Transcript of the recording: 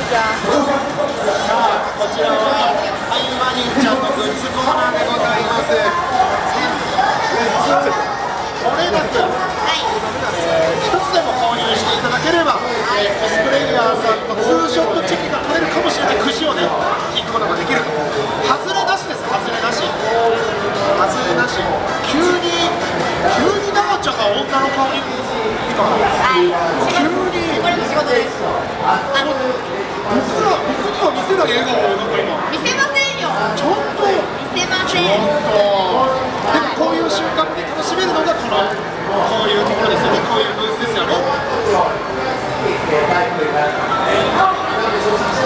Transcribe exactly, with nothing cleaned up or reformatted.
あこちらはハイマニンちゃんのグッズコーナーでございます。これだけ、えー、一つでも購入していただければ、えー、コスプレイヤーさんとツーショットチェキが取れるかもしれないくじをね引くことができると。外れなしです。外れなし外れなし。急に急になおちゃんが女の顔に今急にこれも仕事です。あの僕ら僕には見せない笑顔をなんか今見せませんよ。 ちょっと見せません。 でもこういう瞬間で楽しめるのがこのこういうところですよね。こういうブースですよね。